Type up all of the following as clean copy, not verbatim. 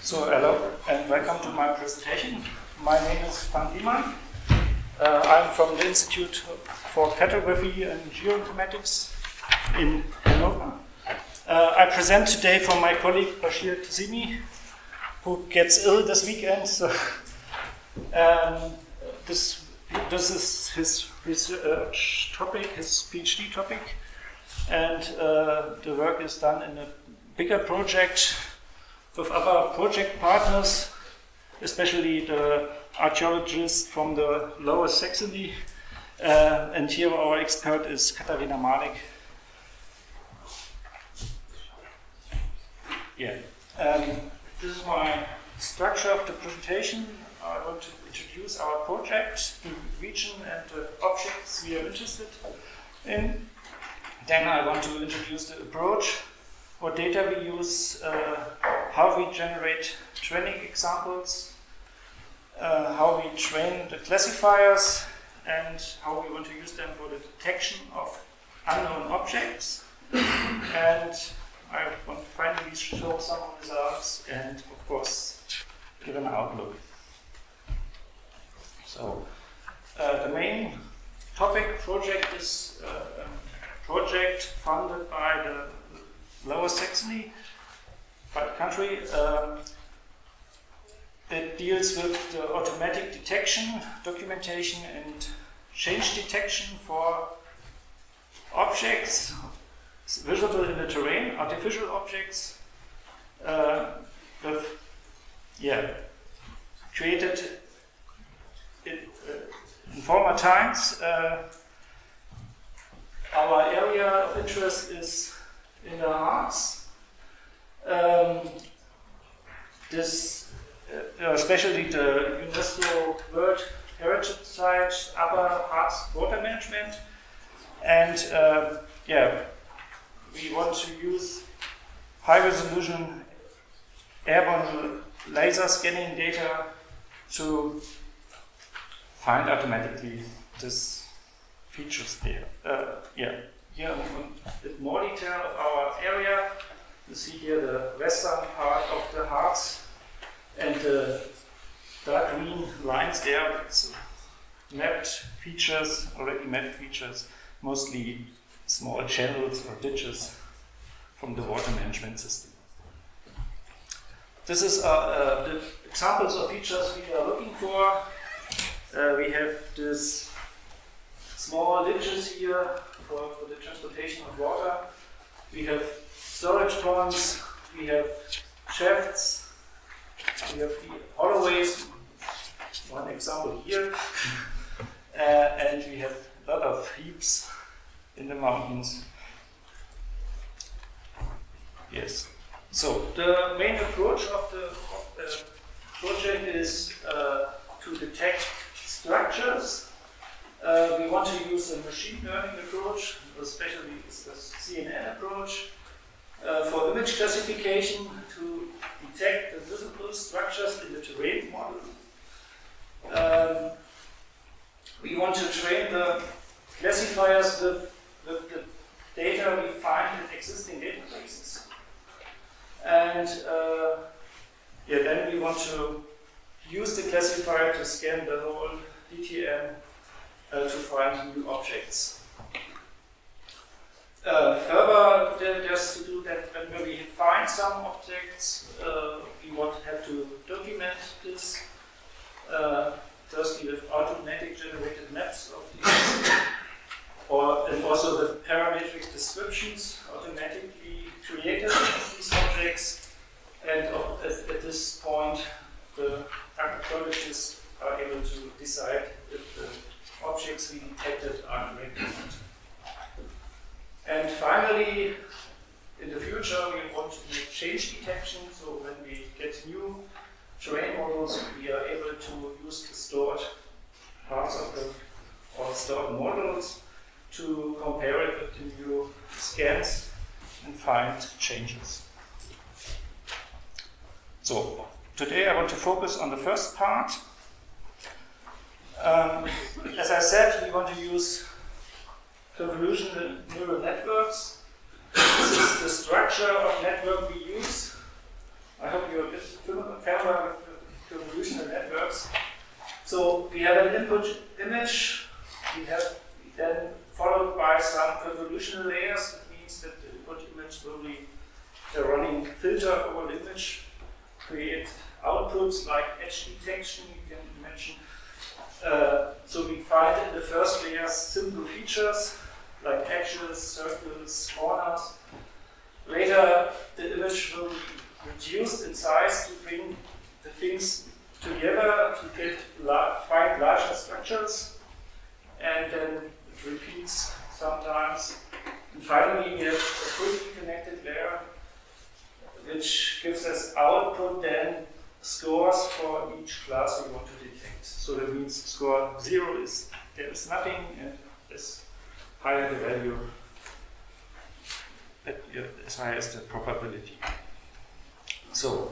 So, hello and welcome to my presentation. My name is Frank Riemann. I'm from the Institute for Cartography and Geoinformatics in Hannover. I present today for my colleague Bashir Tazimi, who gets ill this weekend. So, this is his research topic, his PhD topic, and the work is done in a bigger project with other project partners, especially the archaeologists from the Lower Saxony, and here our expert is Katharina Malik. Yeah, this is my structure of the presentation. I want to introduce our project, the region and the objects we are interested in. Then I want to introduce the approach, what data we use, how we generate training examples, how we train the classifiers, and how we want to use them for the detection of unknown objects. And I want to finally show some results and, of course, give an outlook. So, the main topic project is a project funded by the Lower Saxony country. It deals with the automatic detection, documentation and change detection for objects visible in the terrain, artificial objects, created in former times. Our area of interest is in the Harz. Especially the UNESCO World Heritage Site, Upper Harz Water Management, and we want to use high-resolution airborne laser scanning data to find automatically these features there. Here in more detail of our area, you see here the western part of the Harz and the dark green lines there. It's mapped features, already mapped features, mostly small channels or ditches from the water management system. This is the examples of features we are looking for. We have this small ditches here for the transportation of water. We have storage ponds, we have shafts, we have the holloways, one example here, and we have a lot of heaps in the mountains. Yes. So the main approach of the project is to detect structures. We want to use a machine learning approach, especially the CNN approach, for image classification to detect the visible structures in the terrain model. We want to train the classifiers with the data we find in existing databases. And then we want to use the classifier to scan the whole DTM to find new objects. Further, just to do that, when we find some objects, we have to document this. Firstly, with automatic generated maps of these, and also with parametric descriptions automatically created of these objects. And at this point, the archaeologists are able to decide if the objects we detected are correct or not. And finally, in the future, we want to make change detection. So when we get new terrain models, we are able to use the stored parts of or stored models to compare it with the new scans and find changes. So today I want to focus on the first part. As I said, we want to use convolutional neural networks. This is the structure of network we use. I hope you're a bit familiar with convolutional networks. So we have an input image, we have then followed by some convolutional layers. That means that the input image will be the running filter over the image, create outputs like edge detection, you can imagine. So we find in the first layer simple features like edges, circles, corners. Later the image will be reduced in size to bring the things together to find larger structures, and then it repeats sometimes. And finally we have a fully connected layer which gives us output then scores for each class we want to detect. So that means score 0 is there is nothing, and as higher the value, as high as the probability. So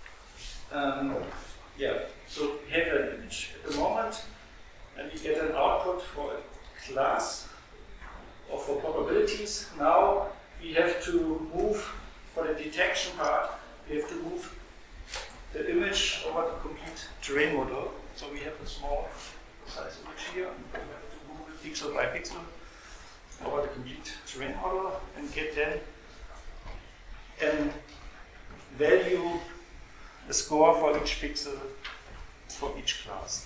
so we have an image at the moment, and we get an output for a class or for probabilities. Now we have to move, for the detection part, we have to move the image over the complete terrain model. So we have a small size image here, and we have to move it pixel by pixel over the complete terrain model and get then a value, a score for each pixel for each class.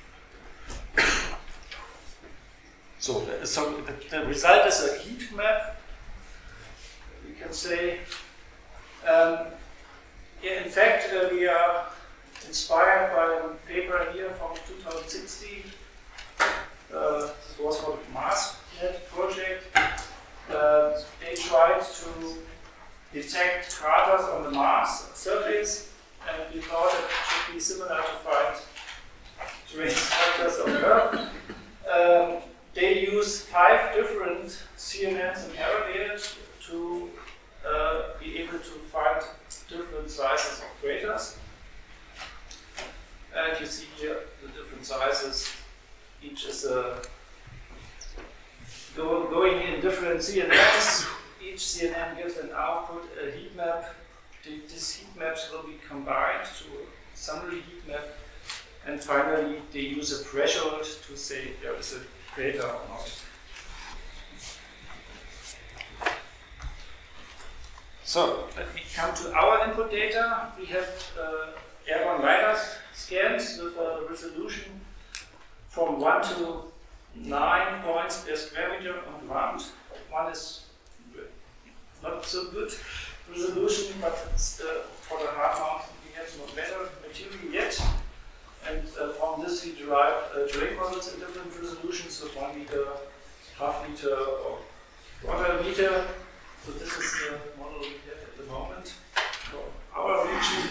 So the result is a heat map. We can say, in fact, we are inspired by a paper here from 2016. This was for the MarsNet project. They tried to detect craters on the Mars surface, and we thought it should be similar to find terrain structures on Earth. They use 5 different CNNs and Arrowhead to be able to find different sizes of craters. And you see here the different sizes. Each is going in different CNNs. Each CNN gives an output, a heat map. These heat maps will be combined to a summary heat map. And finally, they use a threshold to say there is a crater or not. So let me come to our input data. We have airborne LiDAR scans with a resolution from 1 to 9 points per square meter on the ground. 1 is not so good resolution, but it's for the hard mount we have no better material yet. And from this we derive terrain models in different resolutions with 1 meter, half meter, or quarter meter. So this is the model we have at the moment for our region.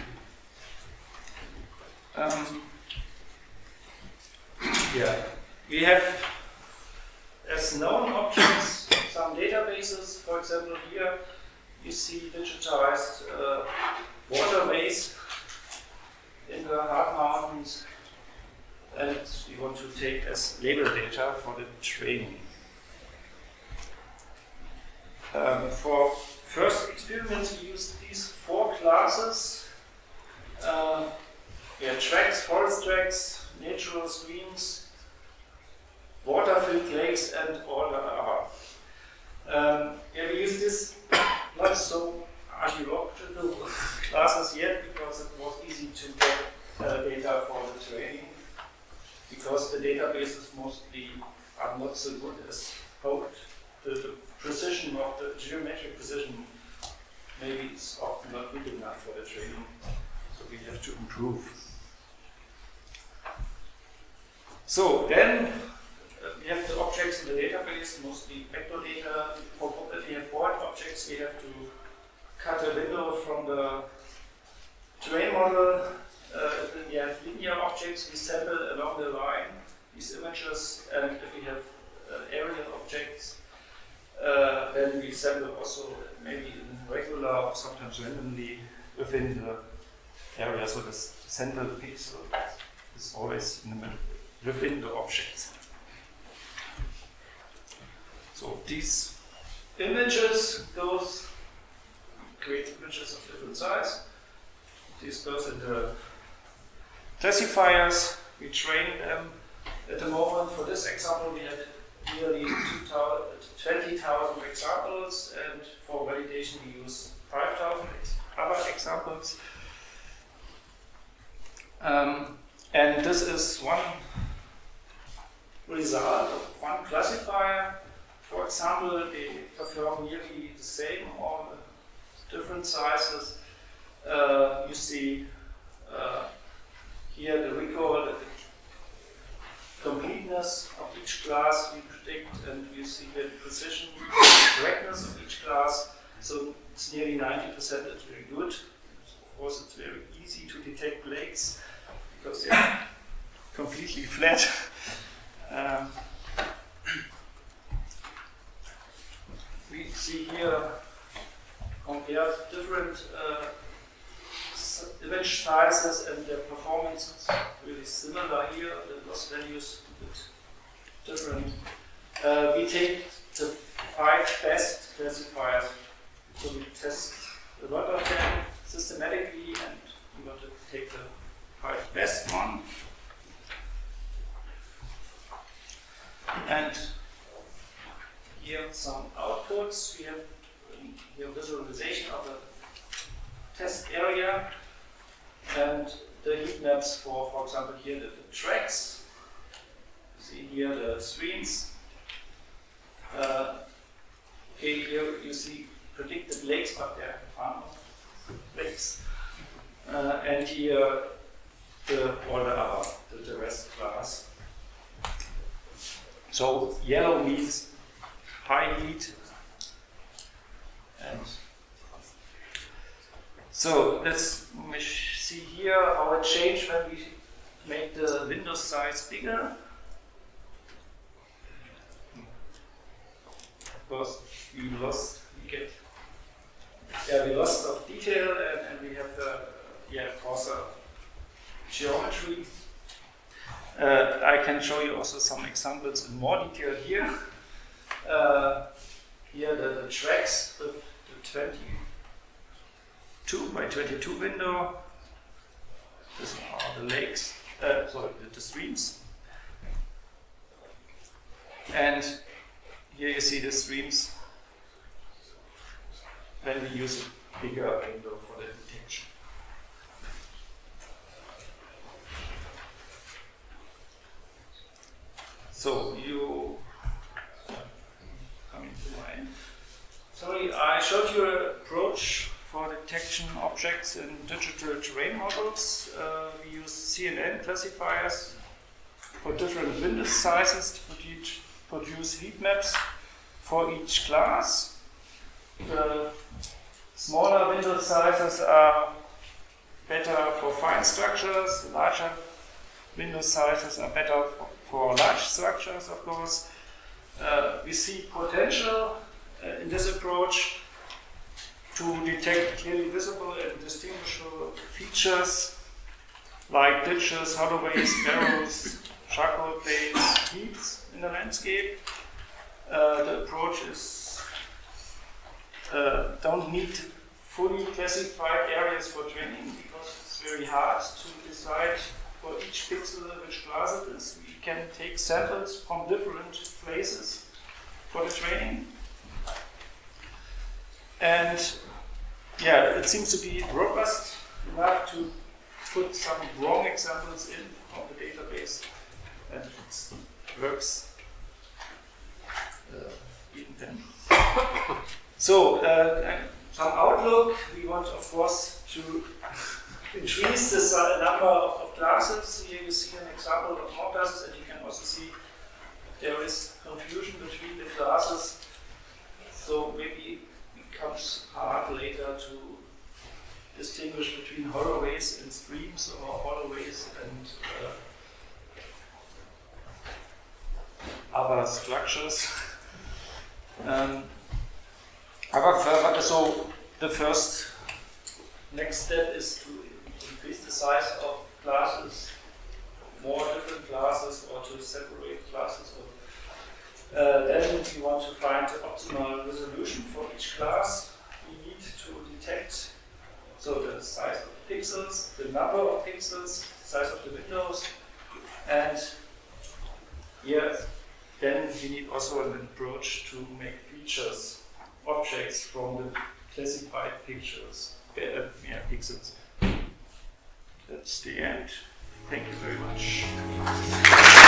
We have as known objects some databases. For example, here you see digitized waterways in the hard mountains, and we want to take as label data for the training. For first experiments, we used these 4 classes. Tracks, forest tracks, natural streams, water-filled lakes, and all the other. We use this not so archaeological classes yet, because it was easy to get data for the training, because the databases mostly are not so good as hoped. The precision of the geometric precision maybe is often not good enough for the training, so we have to improve. So then we have the objects in the database, mostly vector data. If we have point objects, we have to cut a window from the terrain model. If we have linear objects, we sample along the line these images, and if we have aerial objects, then we sample also maybe in regular or sometimes randomly within the area. So this central piece is always in the middle, within the objects. So these images, those create images of different size. this goes in the classifiers. We train them. At the moment, for this example, we have nearly 20,000 examples, and for validation we use 5,000 other examples. And this is one result of one classifier. For example, they perform nearly the same, all different sizes. You see here the recall, the completeness of each class we predict, and you see the precision, correctness of each class. So it's nearly 90%. It's very good. Of course, it's very easy to detect lakes because they're completely flat. We see here compared different image sizes, and their performance is really similar here. The loss values a bit different. We take the 5 best classifiers, so we test a lot of them systematically, and we want to take the 5 best one. And here some outputs. We have here visualization of the test area and the heat maps for example, here the tracks. See here the streams. Okay, here you see predicted lakes, but there are no lakes. And here all the rest class. So yellow means high heat. And so let's see here how it changed when we make the window size bigger. Of course, we lost of detail, and we have coarser geometry. I can show you also some examples in more detail here. Here the tracks with the 22 by 22 window. These are the lakes, the streams. And here you see the streams when we use a bigger window for the detection. So you coming to my end. Sorry, I showed you an approach for detection objects in digital terrain models. We use CNN classifiers for different window sizes to produce heat maps for each class. The smaller window sizes are better for fine structures. Larger window sizes are better for large structures, of course. We see potential in this approach to detect clearly visible and distinguishable features like ditches, holloways, barrows, charcoal plates, heaps in the landscape. The approach is don't need fully classified areas for training because it's very hard to decide for each pixel which class it is. We can take samples from different places for the training. And yeah, it seems to be robust enough to put some wrong examples in from the database, and it works even then. So, some outlook. We want, of course, to increase this number of classes. Here you see an example of more classes, and you can also see there is confusion between the classes. So maybe it becomes hard later to distinguish between holloways and streams, or holloways and other structures. So the first next step is to increase the size of classes, more different classes, or to separate classes. Then we want to find the optimal resolution for each class we need to detect. So the size of pixels, the number of pixels, size of the windows, and yeah, then we need also an approach to make features, objects from the classified pixels. That's the end. Thank you very much.